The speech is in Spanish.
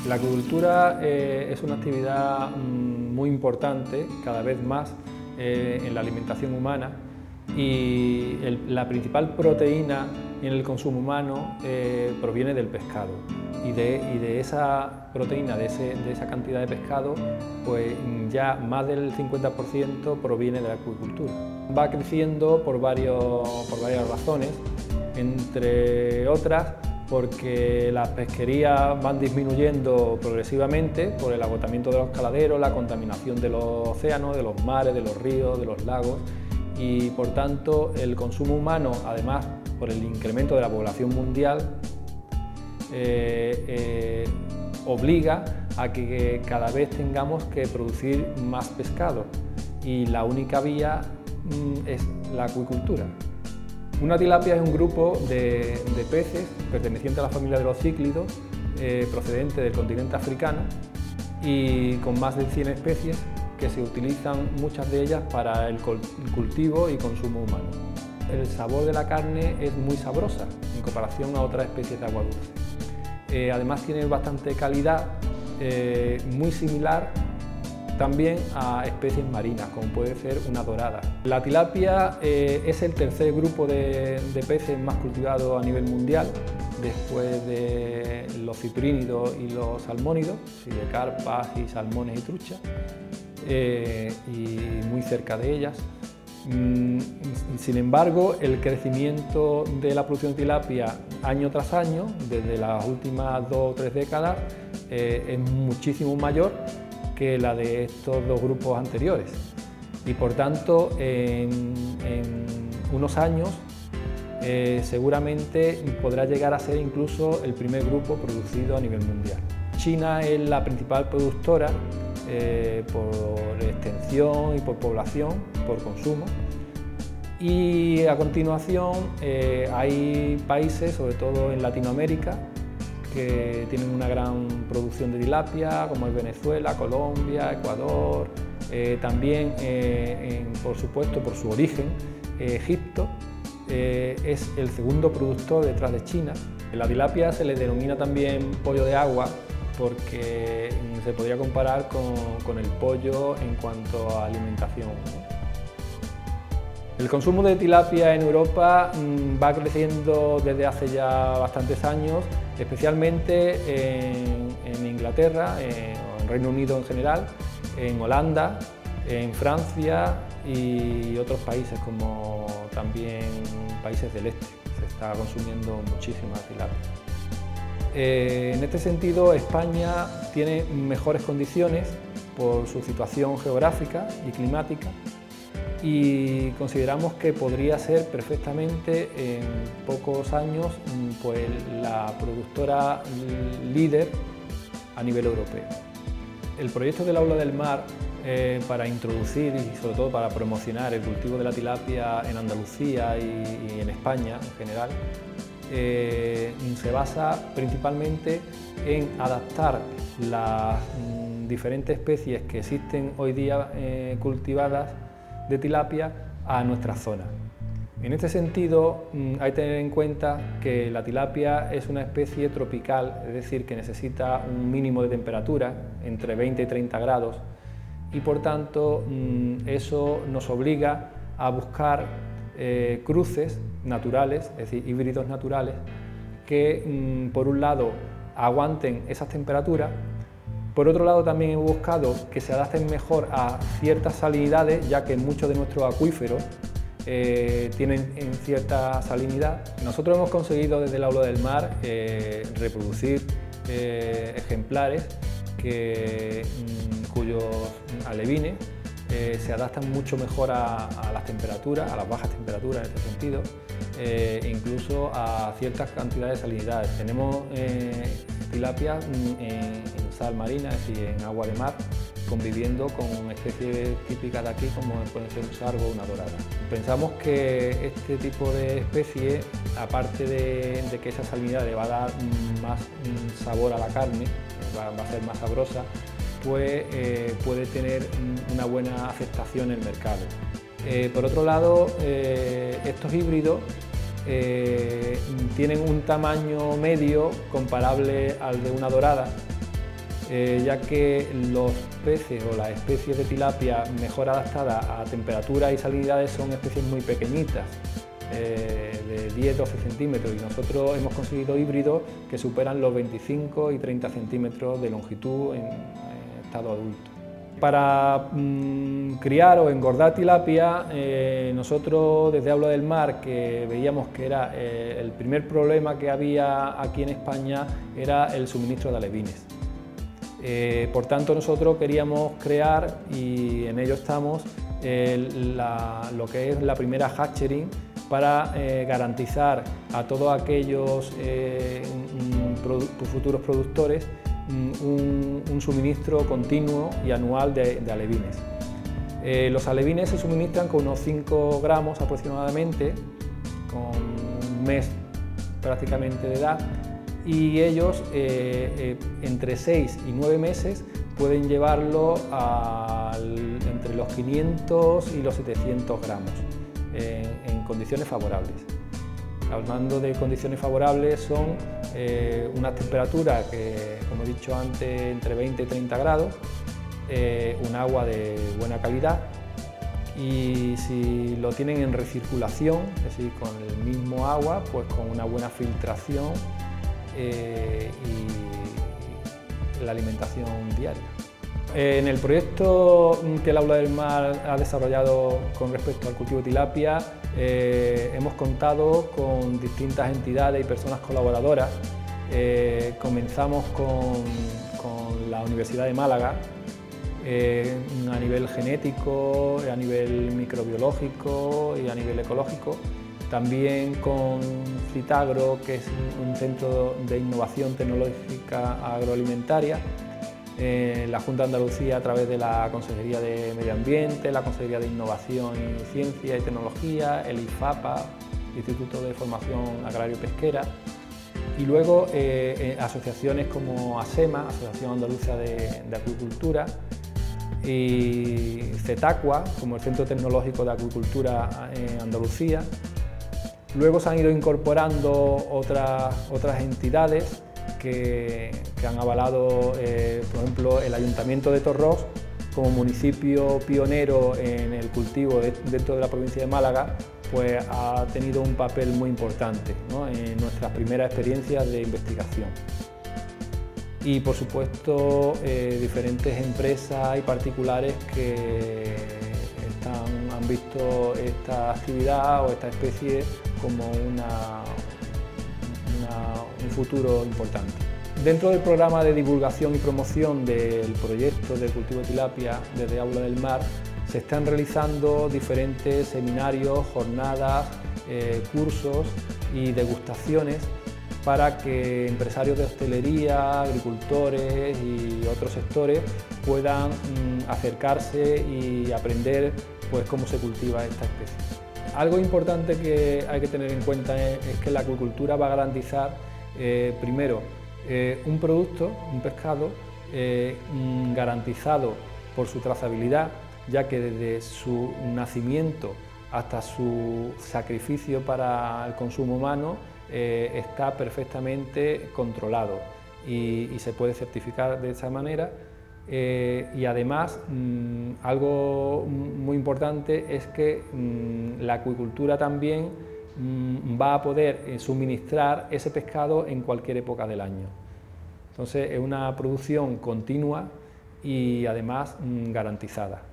La acuicultura es una actividad muy importante, cada vez más, en la alimentación humana, y la principal proteína en el consumo humano proviene del pescado, y de esa proteína, de esa cantidad de pescado, pues ya más del 50% proviene de la acuicultura. Va creciendo por varias razones, entre otras porque las pesquerías van disminuyendo progresivamente por el agotamiento de los caladeros, la contaminación de los océanos, de los mares, de los ríos, de los lagos, y por tanto el consumo humano, además por el incremento de la población mundial, obliga a que cada vez tengamos que producir más pescado, y la única vía es la acuicultura. Una tilapia es un grupo de peces perteneciente a la familia de los cíclidos, procedente del continente africano y con más de 100 especies que se utilizan, muchas de ellas, para el cultivo y consumo humano. El sabor de la carne es muy sabrosa en comparación a otras especies de agua dulce. Además tiene bastante calidad, muy similar también a especies marinas, como puede ser una dorada. La tilapia es el tercer grupo de peces más cultivado a nivel mundial, después de los ciprínidos y los salmónidos, de carpas y salmones y truchas, y muy cerca de ellas. Sin embargo, el crecimiento de la producción de tilapia año tras año, desde las últimas 2 o 3 décadas, es muchísimo mayor que la de estos dos grupos anteriores, y por tanto en unos años seguramente podrá llegar a ser incluso el primer grupo producido a nivel mundial. China es la principal productora por extensión y por población, por consumo, y a continuación hay países, sobre todo en Latinoamérica, que tienen una gran producción de tilapia, como es Venezuela, Colombia, Ecuador, también, por supuesto, por su origen, Egipto es el segundo productor detrás de China. La tilapia se le denomina también pollo de agua porque se podría comparar con el pollo en cuanto a alimentación. El consumo de tilapia en Europa va creciendo desde hace ya bastantes años, especialmente en Inglaterra, en Reino Unido en general, en Holanda, en Francia y otros países, como también países del este. Se está consumiendo muchísima tilapia. En este sentido, España tiene mejores condiciones por su situación geográfica y climática, y consideramos que podría ser perfectamente en pocos años pues la productora líder a nivel europeo. El proyecto del Aula del Mar, para introducir y sobre todo para promocionar el cultivo de la tilapia en Andalucía y en España en general, se basa principalmente en adaptar las diferentes especies que existen hoy día cultivadas de tilapia a nuestra zona. En este sentido, hay que tener en cuenta que la tilapia es una especie tropical, es decir, que necesita un mínimo de temperatura entre 20 y 30 grados, y por tanto eso nos obliga a buscar cruces naturales, es decir, híbridos naturales, que por un lado aguanten esas temperaturas. Por otro lado, también hemos buscado que se adapten mejor a ciertas salinidades, ya que muchos de nuestros acuíferos tienen cierta salinidad. Nosotros hemos conseguido desde el Aula del Mar reproducir ejemplares cuyos alevines se adaptan mucho mejor a las temperaturas, a las bajas temperaturas en este sentido, incluso a ciertas cantidades de salinidades. Tenemos tilapia en sal marina, es decir, en agua de mar, conviviendo con especies típicas de aquí, como pueden ser un sargo o una dorada. Pensamos que este tipo de especie, aparte de que esa salinidad le va a dar más sabor a la carne, va a ser más sabrosa, pues puede tener una buena aceptación en el mercado. Por otro lado, estos híbridos tienen un tamaño medio comparable al de una dorada, ya que los peces o las especies de tilapia mejor adaptadas a temperaturas y salinidades son especies muy pequeñitas, de 10-12 centímetros, y nosotros hemos conseguido híbridos que superan los 25 y 30 centímetros de longitud en estado adulto. Para criar o engordar tilapia, nosotros desde Aula del Mar, que veíamos que era el primer problema que había aquí en España, era el suministro de alevines. Por tanto, nosotros queríamos crear, y en ello estamos, lo que es la primera hatchery para garantizar a todos aquellos futuros productores un suministro continuo y anual de alevines. Los alevines se suministran con unos 5 gramos aproximadamente, con un mes prácticamente de edad, y ellos entre 6 y 9 meses pueden llevarlo entre los 500 y los 700 gramos en condiciones favorables. Hablando de condiciones favorables, son unas temperaturas que, como he dicho antes, entre 20 y 30 grados, un agua de buena calidad, y si lo tienen en recirculación, es decir, con el mismo agua, pues con una buena filtración y la alimentación diaria. En el proyecto que el Aula del Mar ha desarrollado con respecto al cultivo de tilapia, hemos contado con distintas entidades y personas colaboradoras. Comenzamos con la Universidad de Málaga, a nivel genético, a nivel microbiológico y a nivel ecológico. También con Citagro, que es un centro de innovación tecnológica agroalimentaria, la Junta de Andalucía a través de la Consejería de Medio Ambiente, la Consejería de Innovación y Ciencia y Tecnología, el IFAPA, Instituto de Formación Agrario y Pesquera, y luego asociaciones como ASEMA, Asociación Andaluza de Acuicultura, y CETACUA, como el Centro Tecnológico de Acuicultura en Andalucía. Luego se han ido incorporando otras entidades que han avalado, por ejemplo, el Ayuntamiento de Torrós, como municipio pionero en el cultivo dentro de la provincia de Málaga, pues ha tenido un papel muy importante, ¿no?, en nuestras primeras experiencias de investigación. Y por supuesto diferentes empresas y particulares que han visto esta actividad o esta especie como un futuro importante. Dentro del programa de divulgación y promoción del proyecto de cultivo de tilapia desde Aula del Mar, se están realizando diferentes seminarios, jornadas, cursos y degustaciones para que empresarios de hostelería, agricultores y otros sectores puedan acercarse y aprender, pues, cómo se cultiva esta especie. Algo importante que hay que tener en cuenta es que la acuicultura va a garantizar, primero, un producto, un pescado, garantizado por su trazabilidad, ya que desde su nacimiento hasta su sacrificio para el consumo humano está perfectamente controlado y se puede certificar de esa manera. Y además, algo muy importante es que la acuicultura también va a poder suministrar ese pescado en cualquier época del año. Entonces es una producción continua y además garantizada.